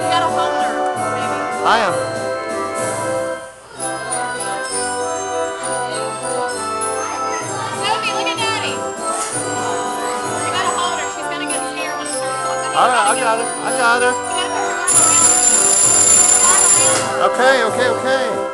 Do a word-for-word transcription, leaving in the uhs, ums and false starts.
gotta hold her, baby. I am. Sophie, look at Daddy. You gotta hold her. She's gonna get scared when it starts going. All right, I got her. I got her. You gotta put your arm around her. Okay, okay, okay.